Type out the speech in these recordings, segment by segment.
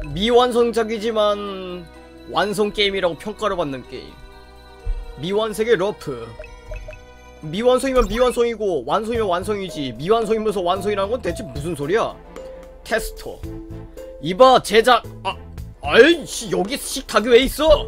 미완성작이지만 완성 게임이라고 평가를 받는 게임. 미완색의 러프. 미완성이면 미완성이고 완성이면 완성이지, 미완성이면서 완성이라는 건 대체 무슨 소리야? 테스터. 이봐 제작. 아이씨, 여기 식탁이 왜 있어?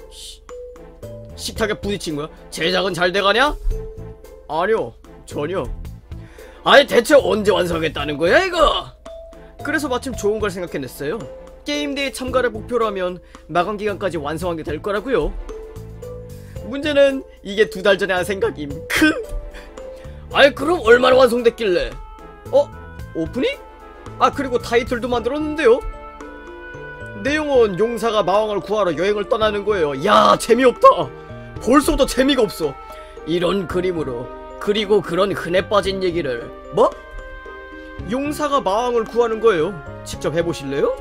식탁에 부딪힌 거야? 제작은 잘 돼가냐? 아니요, 전혀. 아니 대체 언제 완성했다는 거야 이거? 그래서 마침 좋은 걸 생각해냈어요. 게임대회 참가를 목표로 하면 마감기간까지 완성하게 될 거라고요. 문제는 이게 2달 전에 한 생각임. 아니 그럼 얼마나 완성됐길래? 오프닝? 그리고 타이틀도 만들었는데요. 내용은 용사가 마왕을 구하러 여행을 떠나는 거예요. 야, 재미없다. 벌써부터 재미가 없어. 이런 그림으로, 그리고 그런 흔해 빠진 얘기를. 뭐? 용사가 마왕을 구하는 거예요. 직접 해보실래요?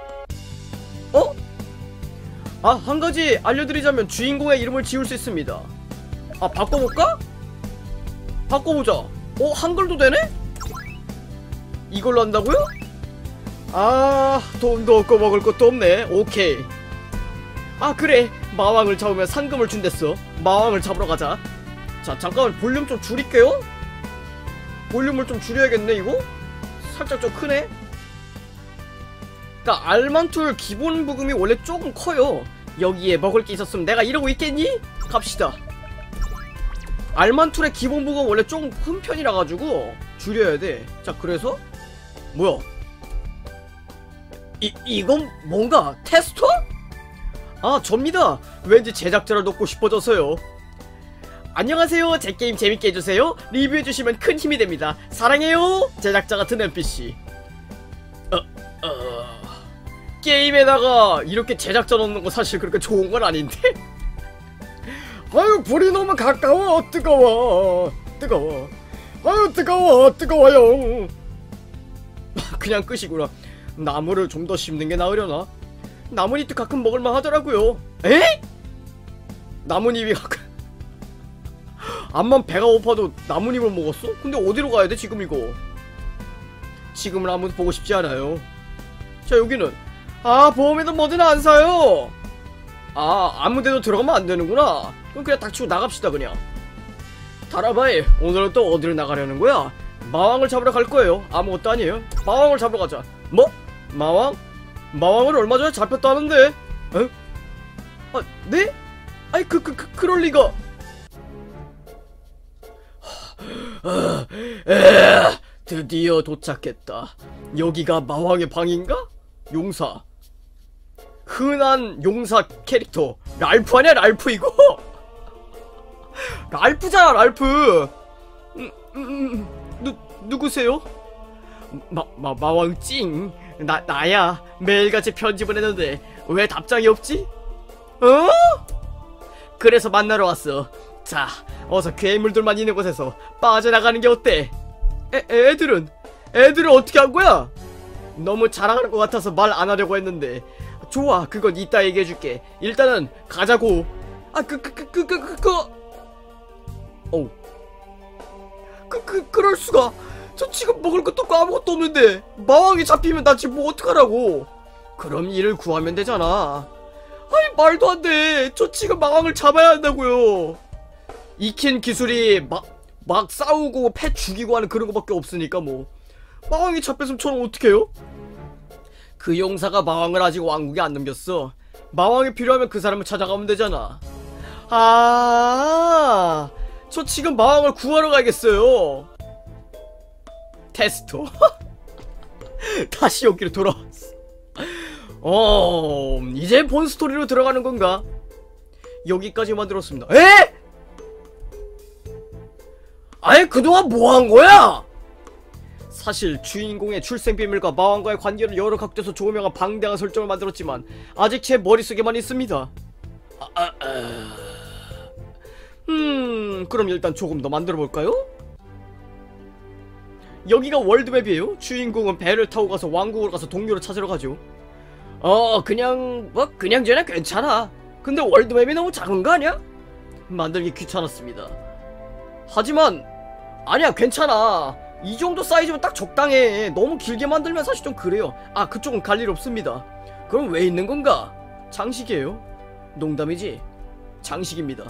한 가지 알려드리자면 주인공의 이름을 지울 수 있습니다. 바꿔볼까? 바꿔보자. 한글도 되네? 이걸로 한다고요? 돈도 없고 먹을 것도 없네. 오케이. 그래, 마왕을 잡으면 상금을 준댔어. 마왕을 잡으러 가자. 자, 잠깐만 볼륨 좀 줄일게요. 볼륨을 좀 줄여야겠네. 이거 살짝 좀 크네. 그니까 알만툴 기본 부금이 원래 조금 커요. 여기에 먹을 게 있었으면 내가 이러고 있겠니? 갑시다. 알만툴의 기본 부금 원래 조금 큰 편이라 가지고 줄여야 돼. 자, 그래서 뭐야? 이건 뭔가 테스터? 접니다. 왠지 제작자를 돕고 싶어져서요. 안녕하세요. 제 게임 재밌게 해주세요. 리뷰해주시면 큰 힘이 됩니다. 사랑해요. 제작자 같은 NPC. 게임에다가 이렇게 제작자 넣는 거 사실 그렇게 좋은 건 아닌데? 아유, 불이 너무 가까워. 뜨거워. 아유, 뜨거워요. 그냥 끝이구나. 나무를 좀 더 심는 게 나으려나? 나뭇잎도 가끔 먹을만 하더라고요. 에? 나뭇잎이 가끔 암만 배가 고파도 나뭇잎을 먹었어? 근데 어디로 가야 돼 지금 이거? 지금은 아무도 보고 싶지 않아요. 자, 여기는 보험에도 뭐든 안 사요. 아무데도 들어가면 안 되는구나. 그럼 그냥 닥치고 나갑시다 그냥. 다라바이, 오늘은 또 어디를 나가려는 거야? 마왕을 잡으러 갈 거예요. 아무것도 아니에요. 마왕을 잡으러 가자. 뭐? 마왕? 마왕을 얼마 전에 잡혔다는데? 네? 아니 그럴 리가. 드디어 도착했다. 여기가 마왕의 방인가? 용사. 흔한 용사 캐릭터 랄프 아니야? 랄프 이거? 랄프잖아 랄프. 누구세요? 마왕 찡. 나야. 매일같이 편집을 했는데 왜 답장이 없지? 그래서 만나러 왔어. 자, 어서 괴물들만 있는 곳에서 빠져나가는 게 어때? 애들은 어떻게 한 거야? 너무 자랑하는 것 같아서 말 안 하려고 했는데. 좋아, 그건 이따 얘기해줄게. 일단은 가자고. 그럴 수가. 저 지금 먹을 것도 없고 아무것도 없는데 마왕이 잡히면 나 지금 뭐 어떡하라고. 그럼 이를 구하면 되잖아. 아니 말도 안 돼. 저 지금 마왕을 잡아야 한다고요. 익힌 기술이 막 싸우고 패 죽이고 하는 그런 거밖에 없으니까 뭐. 마왕이 잡혔으면 저는 어떡해요? 그 용사가 마왕을 아직 왕국에 안 넘겼어. 마왕이 필요하면 그 사람을 찾아가면 되잖아. 저 지금 마왕을 구하러 가야겠어요. 테스터. 다시 여기로 돌아왔어. 이제 본 스토리로 들어가는 건가? 여기까지 만들었습니다. 에? 아니 그동안 뭐 한 거야? 사실 주인공의 출생 비밀과 마왕과의 관계를 여러 각도에서 조명한 방대한 설정을 만들었지만 아직 제 머릿속에만 있습니다. 그럼 일단 조금 더 만들어볼까요? 여기가 월드맵이에요. 주인공은 배를 타고 가서 왕국으로 가서 동료를 찾으러 가죠. 그냥 전에 괜찮아. 근데 월드맵이 너무 작은 거 아니야? 만들기 귀찮았습니다. 하지만 아니야, 괜찮아. 이 정도 사이즈면 딱 적당해. 너무 길게 만들면 사실 좀 그래요. 그쪽은 갈 일 없습니다. 그럼 왜 있는 건가? 장식이에요. 농담이지. 장식입니다.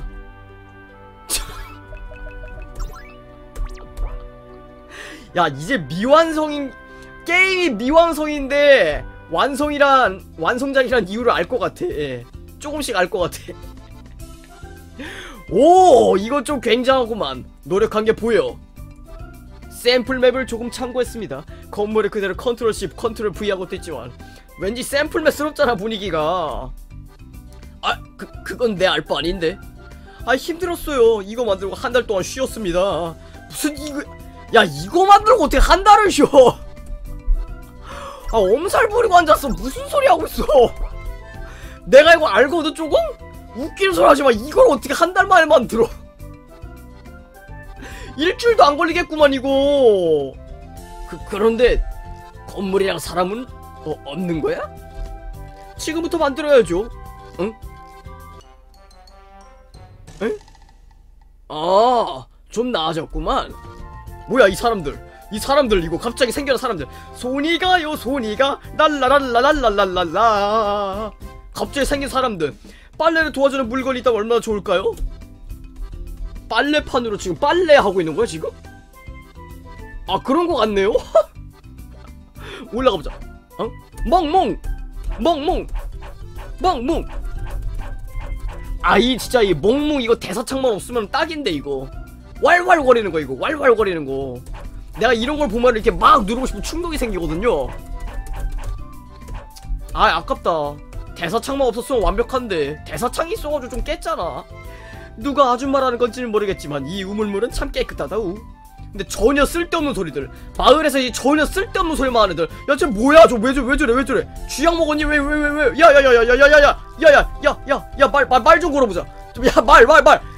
야, 이제 미완성인 게임이 미완성인데 완성작이란 이유를 알 것 같아. 예. 조금씩 알 것 같아. 오, 이거 좀 굉장하구만. 노력한 게 보여. 샘플 맵을 조금 참고했습니다. 건물을 그대로 컨트롤 C, 컨트롤 V 하고 됐지만 왠지 샘플 맵스럽잖아, 분위기가. 아, 그건 내 알 바 아닌데. 아, 힘들었어요. 이거 만들고 한 달 동안 쉬었습니다. 무슨 이거, 야, 이거 만들고 어떻게 한 달을 쉬어? 아, 엄살 부리고 앉았어. 무슨 소리 하고 있어? 내가 이거 알거든 조금? 웃기는 소리 하지마. 이걸 어떻게 한 달 만에 만들어? 일주일도 안 걸리겠구만 이거. 그런데 건물이랑 사람은 없는 거야? 지금부터 만들어야죠. 응? 응? 아, 좀 나아졌구만. 뭐야 이 사람들 이거 갑자기 생겨난 사람들. 손이가요 손이가 랄라랄라랄랄랄랄라. 갑자기 생긴 사람들. 빨래를 도와주는 물건이 있다면 얼마나 좋을까요? 빨래판으로 지금 빨래하고 있는 거야 지금? 아, 그런 거 같네요? 올라가보자. 어? 멍멍! 아, 이 진짜 이 멍멍 이거 대사창만 없으면 딱인데 이거. 왈왈거리는 거 이거. 왈왈거리는 거. 내가 이런 걸 보면 이렇게 막 누르고 싶은 충동이 생기거든요. 아, 아깝다. 대사창만 없었으면 완벽한데 대사창이 있어가지고 좀 깼잖아. 누가 아줌마라는 건지는 모르겠지만 이 우물물은 참 깨끗하다우. 근데 전혀 쓸데없는 소리들. 마을에서 이 전혀 쓸데없는 소리만 하는 애들. 야, 쟤 뭐야? 저 왜 저래? 쥐약 먹었니? 왜? 야야야야야야야야야야야야야 말 좀 걸어보자. 야, 말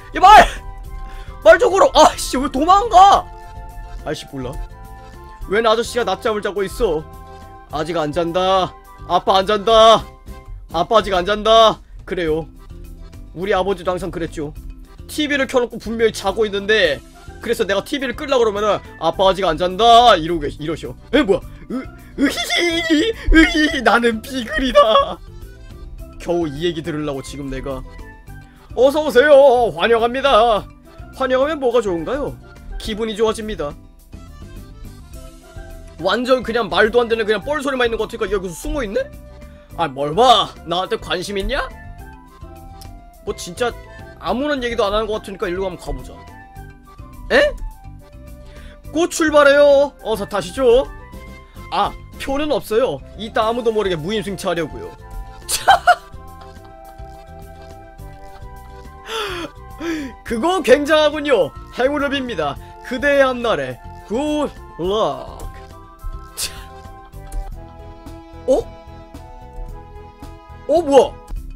좀 걸어. 아씨, 왜 도망가? 아이씨, 몰라. 웬 아저씨가 낮잠을 자고 있어? 아직 안 잔다. 아빠 안 잔다. 아빠 아직 안 잔다. 그래요. 우리 아버지도 항상 그랬죠. TV를 켜놓고 분명히 자고 있는데, 그래서 내가 TV를 끄려고 그러면은 아빠 아직 안 잔다 이러셔. 에, 뭐야? 으히히 나는 비글이다. 겨우 이 얘기 들으려고 지금 내가. 어서오세요. 환영합니다. 환영하면 뭐가 좋은가요? 기분이 좋아집니다. 완전 그냥 말도 안 되는 그냥 뻘소리만 있는 것 같으니까 여기서 숨어있네? 아, 뭘 봐? 나한테 관심 있냐? 뭐 진짜 아무런 얘기도 안 하는 것 같으니까 일로 한번 가보자. 에? 곧 출발해요. 어서 타시죠. 아, 표는 없어요. 이따 아무도 모르게 무임승차하려고요. 그거 굉장하군요. 행운을 빕니다. 그대의 앞날에 굿 럭. 뭐야?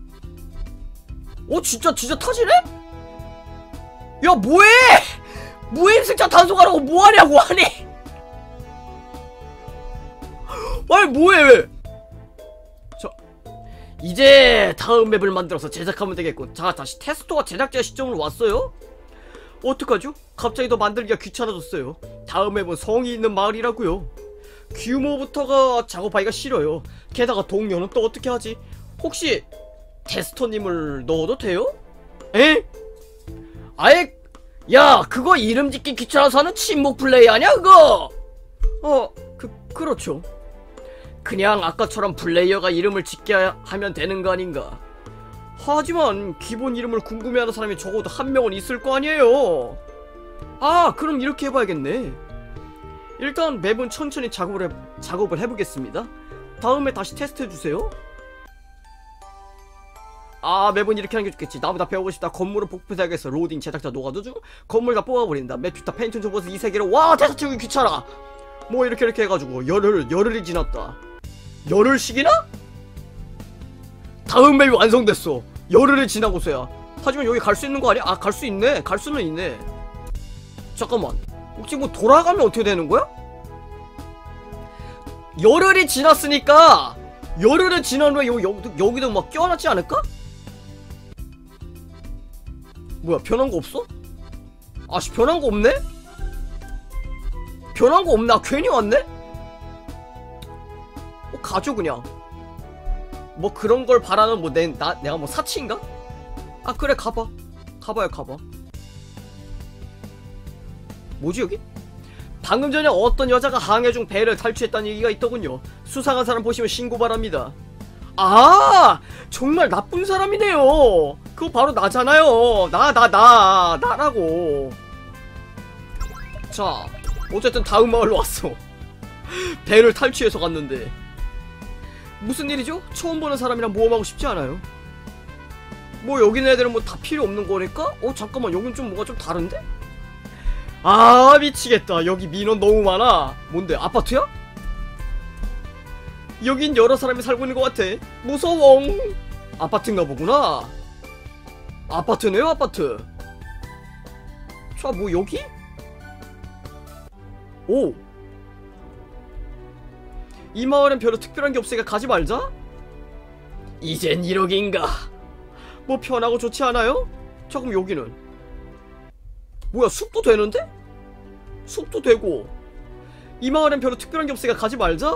진짜 타지네? 야, 뭐해? 무임승차 단속하라고 뭐하냐고. 아니 뭐해 왜? 이제 다음 맵을 만들어서 제작하면 되겠군. 자, 다시 테스토가 제작자 시점으로 왔어요? 어떡하죠? 갑자기 더 만들기가 귀찮아졌어요. 다음 맵은 성이 있는 마을이라고요. 규모부터가 작업하기가 싫어요. 게다가 동료는 또 어떻게 하지? 혹시 테스터님을 넣어도 돼요? 에? 아예, 야, 그거 이름 짓기 귀찮아서 하는 침묵 플레이 아냐 그거? 그렇죠. 그냥 아까처럼 플레이어가 이름을 짓게 하면 되는 거 아닌가? 하지만 기본 이름을 궁금해하는 사람이 적어도 한 명은 있을 거 아니에요. 아, 그럼 이렇게 해봐야겠네. 일단 맵은 천천히 작업을 해보겠습니다. 다음에 다시 테스트해주세요. 아, 맵은 이렇게 하는 게 좋겠지. 나보다 배우고 싶다. 건물을 복붙해야겠어. 로딩 제작자 노가드 중 건물 다 뽑아버린다. 맵 좋다. 페인트 접어서 이 세계로. 와, 대사 채우기 귀찮아. 뭐 이렇게 해가지고 열흘이 지났다. 열흘씩이나? 다음 맵이 완성됐어. 열흘이 지나고서야. 하지만 여기 갈 수 있는 거 아니야? 아, 갈 수 있네. 갈 수는 있네. 잠깐만, 혹시 뭐 돌아가면 어떻게 되는 거야? 열흘이 지났으니까 열흘이 지난 후에 여기도 막 껴놨지 않을까? 뭐야, 변한 거 없어? 아씨, 변한 거 없네? 변한 거 없나? 괜히 왔네? 가죠 그냥. 뭐 그런 걸 바라는 뭐 내가 뭐 사치인가? 아 그래 가봐. 가봐요 가봐. 뭐지 여기? 방금 전에 어떤 여자가 항해 중 배를 탈취했다는 얘기가 있더군요. 수상한 사람 보시면 신고 바랍니다. 아 정말 나쁜 사람이네요. 그거 바로 나잖아요. 나라고. 자 어쨌든 다음 마을로 왔어. 배를 탈취해서 갔는데 무슨 일이죠? 처음 보는 사람이랑 모험하고 싶지 않아요. 뭐 여기 애들은 뭐 다 필요 없는 거니까? 잠깐만 여긴 좀 뭔가 좀 다른데? 아 미치겠다. 여기 민원 너무 많아. 뭔데 아파트야? 여긴 여러 사람이 살고 있는 것 같아. 무서워. 아파트인가 보구나. 아파트네요 아파트. 자 뭐 여기? 오 이 마을엔 별로 특별한 게 없으니까 가지 말자? 이젠 1억인가? 뭐 편하고 좋지 않아요? 잠깐 여기는 뭐야 숲도 되는데? 숲도 되고 이 마을엔 별로 특별한 게 없으니까 가지 말자?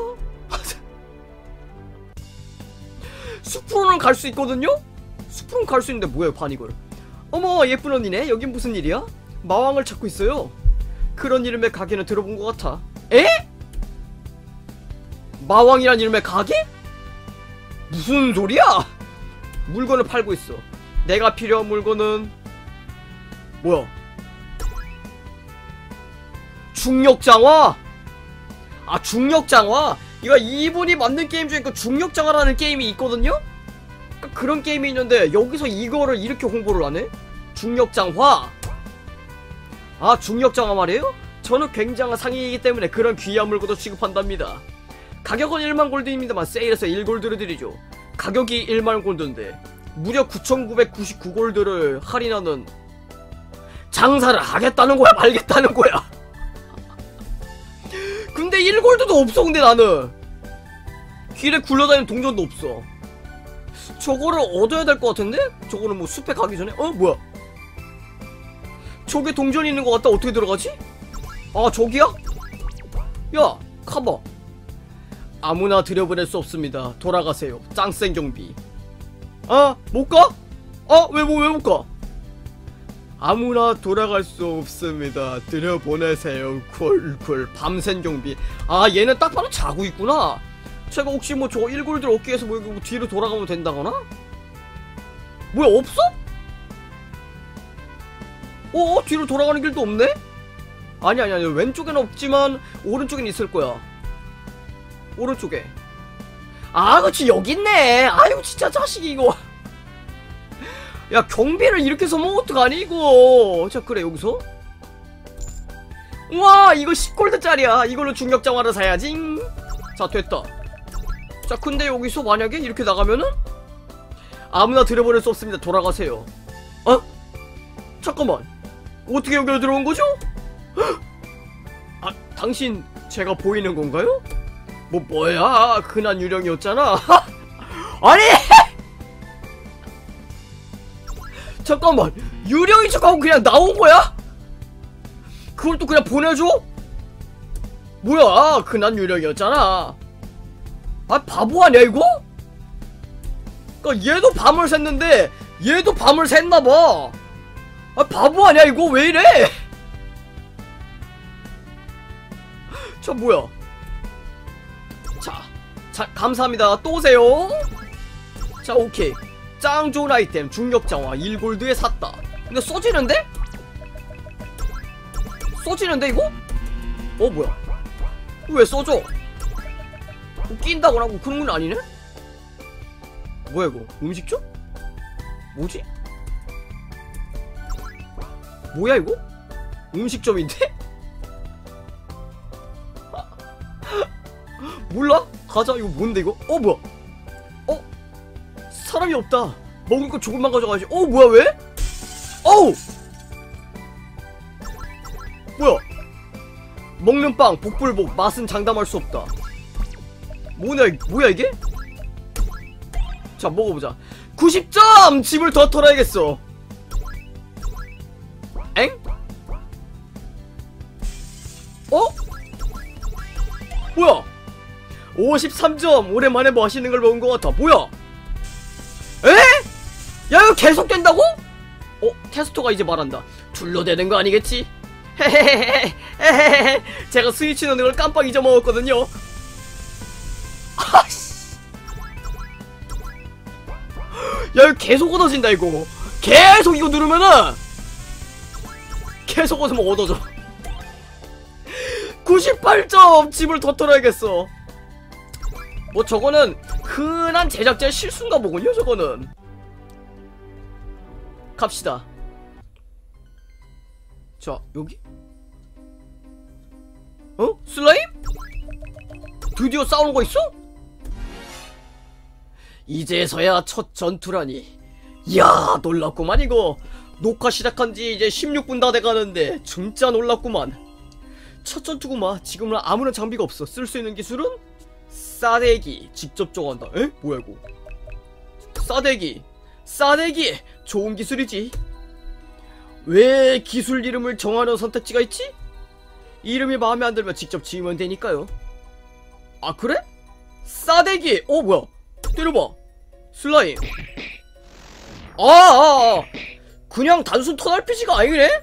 숲으로는 갈 수 있거든요? 숲으로는 갈 수 있는데 뭐야 반 이걸. 어머 예쁜 언니네. 여긴 무슨 일이야? 마왕을 찾고 있어요. 그런 이름의 가게는 들어본 것 같아. 에? 마왕이란 이름의 가게? 무슨 소리야? 물건을 팔고 있어. 내가 필요한 물건은 뭐야? 중력장화? 아 중력장화? 이거 이분이 만든 게임 중에 그 중력장화라는 게임이 있거든요? 그러니까 그런 게임이 있는데 여기서 이거를 이렇게 홍보를 하네? 중력장화. 아 중력장화 말이에요? 저는 굉장한 상인이기 때문에 그런 귀한 물건도 취급한답니다. 가격은 1만 골드입니다만 세일해서 1골드를 드리죠. 가격이 1만 골드인데 무려 9,999골드를 할인하는 장사를 하겠다는 거야 말겠다는 거야. 근데 1골드도 없어. 근데 나는 길에 굴러다니는 동전도 없어. 저거를 얻어야 될 것 같은데? 저거는 뭐 숲에 가기 전에? 뭐야 저게 동전이 있는 것 같다. 어떻게 들어가지? 아 저기야? 야 가봐. 아무나 들여보낼 수 없습니다. 돌아가세요. 짱센 경비. 아 못 가? 왜 못 가? 아무나 돌아갈 수 없습니다. 들여보내세요. 쿨쿨 밤샌 경비. 아 얘는 딱 봐도 자고 있구나. 제가 혹시 뭐 저거 1골드를 얻기 위해서 뭐 뒤로 돌아가면 된다거나? 뭐야 없어? 뒤로 돌아가는 길도 없네? 아니 왼쪽에는 없지만 오른쪽엔 있을 거야. 오른쪽에. 아 그치 여기 있네. 아유 진짜 자식이 이거. 야 경비를 이렇게 써먹으면 어떡하니 이거. 자 그래 여기서 우와 이거 10골드짜리야 이걸로 중력장화를 사야지. 자 됐다. 자 근데 여기서 만약에 이렇게 나가면은 아무나 들여보낼 수 없습니다. 돌아가세요. 잠깐만 어떻게 여기로 들어온 거죠? 아 당신 제가 보이는 건가요? 뭐야 흔한 유령이었잖아. 아니 잠깐만 유령인 척하고 그냥 나온 거야? 그걸 또 그냥 보내줘? 뭐야 흔한 유령이었잖아. 아 바보 아니야 이거? 그니까 얘도 밤을 샜는데 얘도 밤을 샜나봐. 아 바보 아니야 이거 왜 이래? 저 뭐야? 자 감사합니다. 또 오세요. 자 오케이 짱 좋은 아이템 중력장화 1골드에 샀다. 근데 써지는데? 써지는데 이거? 뭐야 왜 써져? 낀다거나 뭐 그런 건 아니네? 뭐야 이거 음식점? 뭐지? 뭐야 이거? 음식점인데? 몰라? 가자. 이거 뭔데 이거? 뭐야? 사람이 없다. 먹을 거 조금만 가져가야지. 뭐야 왜? 뭐야? 먹는 빵 복불복 맛은 장담할 수 없다. 뭐야 이게? 자 먹어보자. 90점! 집을 더 털어야겠어. 엥? 뭐야? 53점! 오랜만에 맛있는 걸 먹은 것 같아. 뭐야? 야 이거 계속된다고? 테스터가 이제 말한다. 둘러대는 거 아니겠지? 헤헤헤헤헤헤. 제가 스위치 넣는 걸 깜빡 잊어먹었거든요. 아씨. 야 이거 계속 얻어진다 이거. 계속 이거 누르면은 계속 얻으면 얻어져. 98점! 집을 더 털어야겠어. 뭐 저거는 흔한 제작자의 실수인가 보군요 저거는. 갑시다. 자 여기? 슬라임? 드디어 싸우는 거 있어? 이제서야 첫 전투라니. 이야 놀랍구만 이거. 녹화 시작한지 이제 16분 다 돼가는데 진짜 놀랍구만. 첫 전투구만. 지금은 아무런 장비가 없어. 쓸 수 있는 기술은 싸대기. 직접 저거한다. 에? 뭐야 이거. 싸대기. 싸대기 좋은 기술이지. 왜 기술 이름을 정하는 선택지가 있지? 이름이 마음에 안 들면 직접 지으면 되니까요. 아 그래? 싸대기. 뭐야 때려봐. 슬라임. 그냥 단순 턴 RPG가 아니네?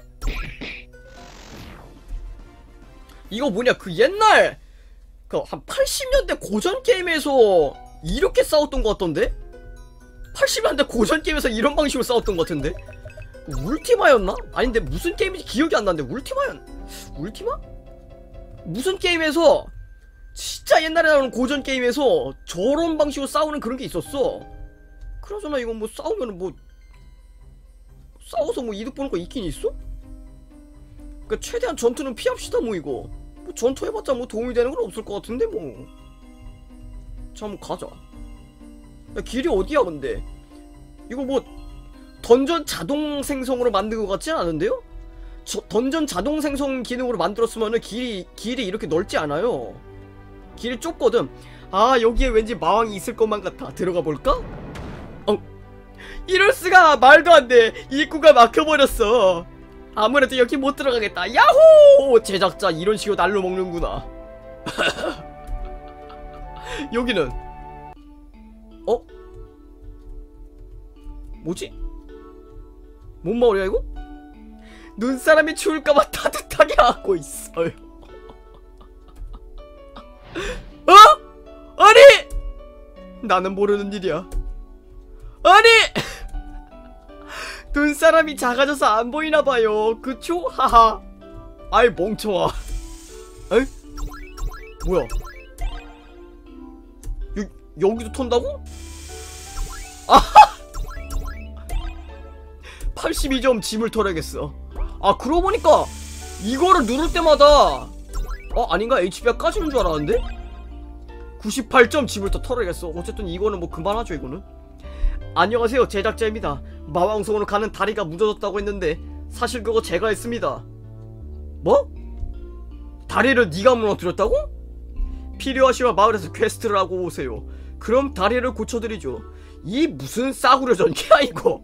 이거 뭐냐 그 옛날 그 한 80년대 고전 게임에서 이렇게 싸웠던 것 같던데? 80년대 고전 게임에서 이런 방식으로 싸웠던 것 같은데? 울티마였나? 아닌데 무슨 게임인지 기억이 안 나는데 울티마? 무슨 게임에서 진짜 옛날에 나오는 고전 게임에서 저런 방식으로 싸우는 그런 게 있었어. 그러잖아. 이거 뭐 싸우면은 뭐 싸워서 뭐 이득 보는 거 있긴 있어? 그러니까 최대한 전투는 피합시다 뭐 이거. 뭐 전투 해봤자 뭐 도움이 되는 건 없을 것 같은데 뭐. 자 한번 가자. 야 길이 어디야 근데? 이거 뭐 던전 자동 생성으로 만든 것 같진 않은데요? 던전 자동 생성 기능으로 만들었으면은 길이 이렇게 넓지 않아요. 길이 좁거든. 아 여기에 왠지 마왕이 있을 것만 같아. 들어가 볼까? 이럴수가. 말도 안돼. 입구가 막혀버렸어. 아무래도 여기 못 들어가겠다. 야호! 제작자 이런 식으로 날로 먹는구나. 여기는 뭐지? 뭔 마을이야 이거? 눈사람이 추울까봐 따뜻하게 하고 있어요. 아니! 나는 모르는 일이야. 아니! 눈사람이 작아져서 안 보이나봐요. 그쵸? 하하. 아이 멍청아. 에? 뭐야? 여기도 턴다고? 아하! 82점 짐을 털어야겠어. 아 그러고 보니까 이거를 누를 때마다 아닌가? HP가 까지는 줄 알았는데? 98점 짐을 더 털어야겠어. 어쨌든 이거는 뭐 그만하죠 이거는. 안녕하세요 제작자입니다. 마왕성으로 가는 다리가 무너졌다고 했는데 사실 그거 제가 했습니다. 뭐? 다리를 네가 무너뜨렸다고? 필요하시면 마을에서 퀘스트를 하고 오세요. 그럼 다리를 고쳐드리죠. 이 무슨 싸구려 전개야 이거.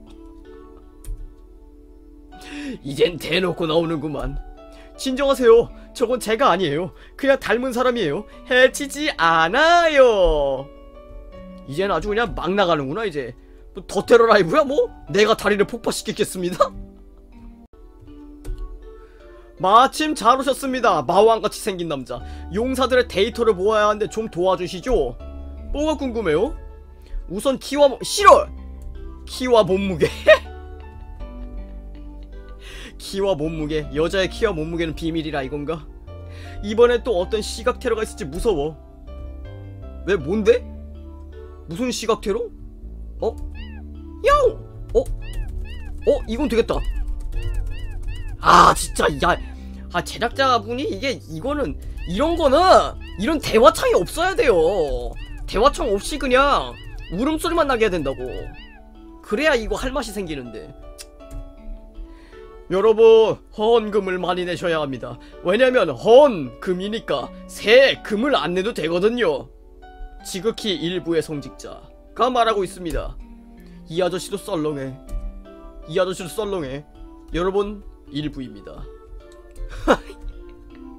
이젠 대놓고 나오는구만. 진정하세요. 저건 제가 아니에요. 그냥 닮은 사람이에요. 해치지 않아요. 이젠 아주 그냥 막 나가는구나 이제. 뭐 더 테러 라이브야 뭐? 내가 다리를 폭파시켰겠습니다. 마침 잘 오셨습니다. 마왕같이 생긴 남자. 용사들의 데이터를 모아야 하는데 좀 도와주시죠. 뭐가 궁금해요? 우선 키와 싫어! 키와 몸무게. 키와 몸무게. 여자의 키와 몸무게는 비밀이라 이건가? 이번에 또 어떤 시각 테러가 있을지 무서워. 왜 뭔데? 무슨 시각 테러? 야옹! 이건 되겠다. 아 진짜 야 제작자분이 이거는 이런 대화창이 없어야 돼요. 대화창 없이 그냥 울음소리만 나게 해야 된다고. 그래야 이거 할 맛이 생기는데. 여러분 헌금을 많이 내셔야 합니다. 왜냐면 헌금이니까 새 금을 안 내도 되거든요. 지극히 일부의 성직자가 말하고 있습니다. 이 아저씨도 썰렁해. 여러분 일부입니다.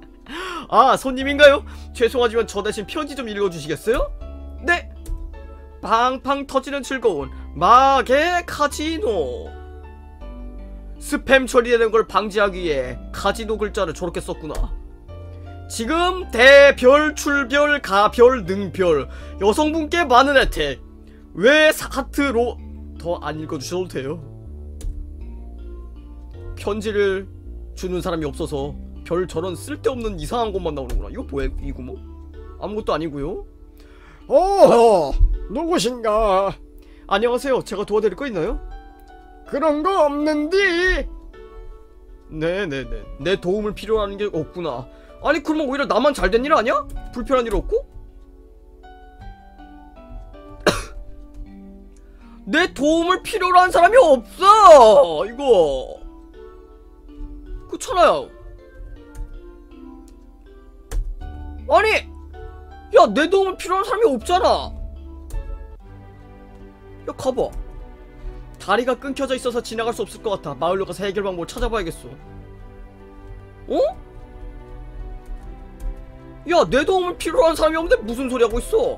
아 손님인가요? 죄송하지만 저 대신 편지 좀 읽어주시겠어요? 네? 팡팡 터지는 즐거운 마계 카지노. 스팸 처리되는 걸 방지하기 위해 카지노 글자를 저렇게 썼구나. 지금 대별, 출별, 가별, 능별 여성분께 많은 혜택. 왜 하트로 더 안 읽어주셔도 돼요. 편지를 주는 사람이 없어서 별 저런 쓸데없는 이상한 것만 나오는구나. 이거 뭐야 이거 뭐? 아무것도 아니고요. 누구신가? 안녕하세요. 제가 도와드릴 거 있나요? 그런 거 없는디. 네네네. 내 도움을 필요로 하는 게 없구나. 아니 그러면 오히려 나만 잘된 일 아니야? 불편한 일 없고? 내 도움을 필요로 한 사람이 없어. 이거 그렇잖아요. 아니 야, 내 도움을 필요한 사람이 없잖아. 야, 가봐. 다리가 끊겨져 있어서 지나갈 수 없을 것 같아. 마을로 가서 해결 방법을 찾아봐야겠어. 어? 야, 내 도움을 필요로 한 사람이 없는데 무슨 소리 하고 있어?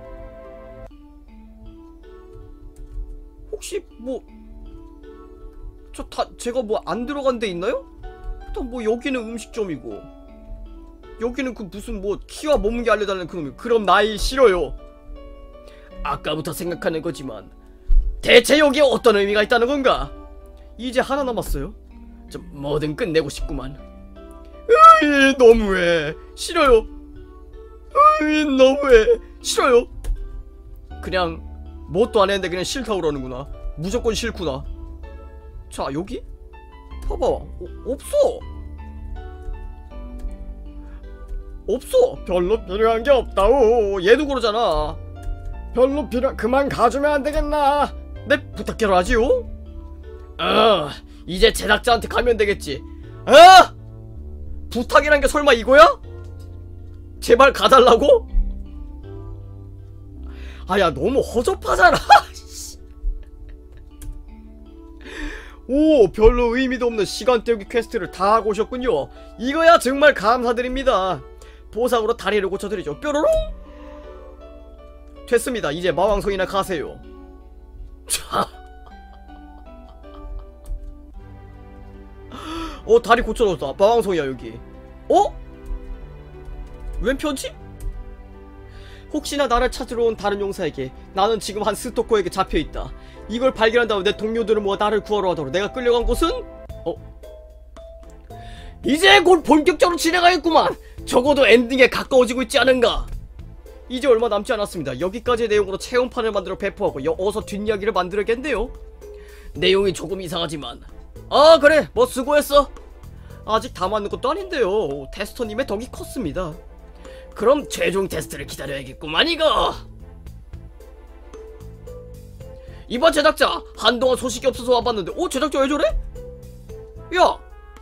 혹시 뭐 제가 뭐 안 들어간 데 있나요? 일단 뭐 여기는 음식점이고 여기는 그 무슨 뭐 키와 몸무게 알려달라는 그놈이. 그럼 나이 싫어요. 아까부터 생각하는 거지만 대체 여기에 어떤 의미가 있다는 건가? 이제 하나 남았어요. 좀 뭐든 끝내고 싶구만. 으이, 너무해. 싫어요. 으이, 너무해. 싫어요. 그냥 뭣도 안 했는데 그냥 싫다고 그러는구나. 무조건 싫구나. 자, 여기? 봐봐. 없어. 없어. 별로 필요한 게 없다오. 얘도 그러잖아. 별로 그만 가주면 안 되겠나? 네, 부탁해라 하지요? 이제 제작자한테 가면 되겠지. 부탁이란 게 설마 이거야? 제발 가달라고? 아야, 너무 허접하잖아. 오, 별로 의미도 없는 시간 때우기 퀘스트를 다 하고 오셨군요. 이거야 정말 감사드립니다. 보상으로 다리를 고쳐드리죠. 뾰로롱. 됐습니다. 이제 마왕성이나 가세요. 자. 다리 고쳐줬다. 마왕성이야 여기. 웬 편지? 혹시나 나를 찾으러 온 다른 용사에게 나는 지금 한 스토커에게 잡혀있다. 이걸 발견한 다음 내 동료들을 모아 나를 구하러 하도록. 내가 끌려간 곳은? 이제 곧 본격적으로 진행하겠구만. 적어도 엔딩에 가까워지고 있지 않은가. 이제 얼마 남지 않았습니다. 여기까지의 내용으로 체험판을 만들어 배포하고 어서 뒷이야기를 만들어야겠네요. 내용이 조금 이상하지만 그래, 뭐 수고했어. 아직 다 맞는 것도 아닌데요. 테스터님의 덕이 컸습니다. 그럼 최종 테스트를 기다려야겠구만 이거. 이번 제작자 한동안 소식이 없어서 와봤는데 제작자 왜 저래? 야,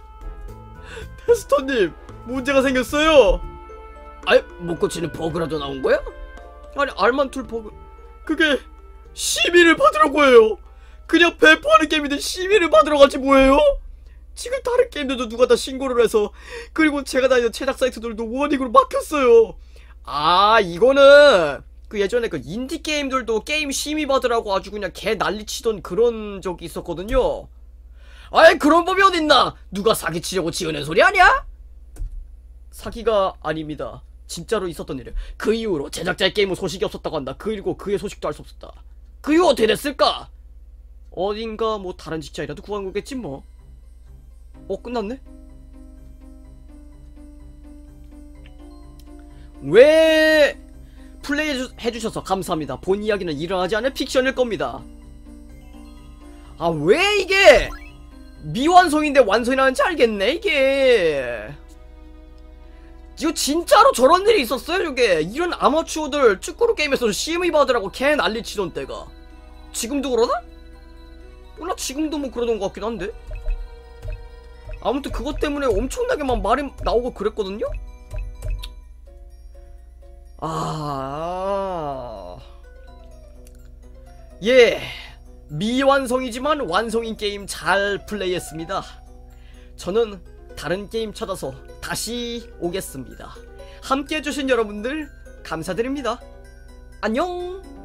테스터님 문제가 생겼어요. 아이, 못 고치는 버그라도 나온 거야? 아니, 알만툴 버그. 그게 심의를 받으라고 해요. 그냥 배포하는 게임인데 심의를 받으러 가지 뭐예요? 지금 다른 게임들도 누가 다 신고를 해서, 그리고 제가 다니는 제작 사이트들도 워닝으로 막혔어요. 이거는 그 예전에 그 인디 게임들도 게임 심의 받으라고 아주 그냥 개 난리치던 그런 적이 있었거든요. 아이, 그런 법이 어딨나? 누가 사기치려고 지어낸 소리 아니야? 사기가 아닙니다. 진짜로 있었던 일이에요. 그 이후로 제작자의 게임은 소식이 없었다고 한다. 그리고 그의 소식도 알 수 없었다. 그 이후 어떻게 됐을까? 어딘가 뭐 다른 직장이라도 구한 거겠지 뭐. 끝났네? 왜 플레이해주셔서 감사합니다. 본 이야기는 일어나지 않을 픽션일 겁니다. 왜 이게 미완성인데 완성이라는지 알겠네. 이게 이거 진짜로 저런 일이 있었어요. 저게 이런 아마추어들 축구로 게임에서 CME 받으라고 개 난리치던 때가 지금도 그러나? 몰라, 지금도 뭐 그러던 것 같긴 한데. 아무튼 그것 때문에 엄청나게 막 말이 나오고 그랬거든요? 예, 미완성이지만 완성인 게임 잘 플레이했습니다. 저는 다른 게임 찾아서 다시 오겠습니다. 함께 해주신 여러분들 감사드립니다. 안녕.